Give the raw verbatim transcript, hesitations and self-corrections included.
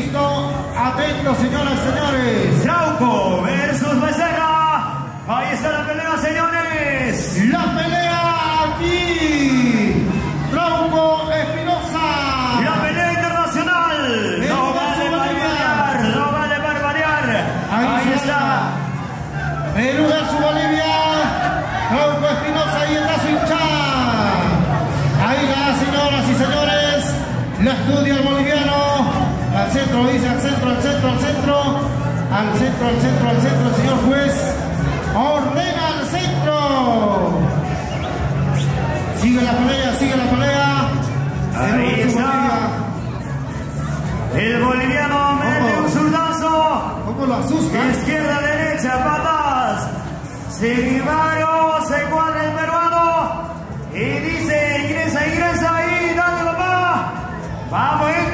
Listo, atento, señoras y señores. Trauco versus Becerra. Ahí está la pelea, señores. La pelea aquí. Trauco Espinosa. La pelea internacional. No vale barbarear, no vale barbarear. Ahí, Ahí está. Perú versus Bolivia. Trauco Espinosa y el brazo hinchada. Ahí va, señoras y señores. La estudia el boliviano. Al centro, dice, al centro, al centro, al centro. Al centro, al centro, al centro, el señor juez. Ordena al centro. Sigue la pelea, sigue la pelea. Ahí está. El boliviano mete un zurdazo. ¿Cómo lo asusta? Izquierda, derecha, patas. Seguimario, se cuadra el peruano. Y dice, ingresa, ingresa ahí, dale papá. Vamos,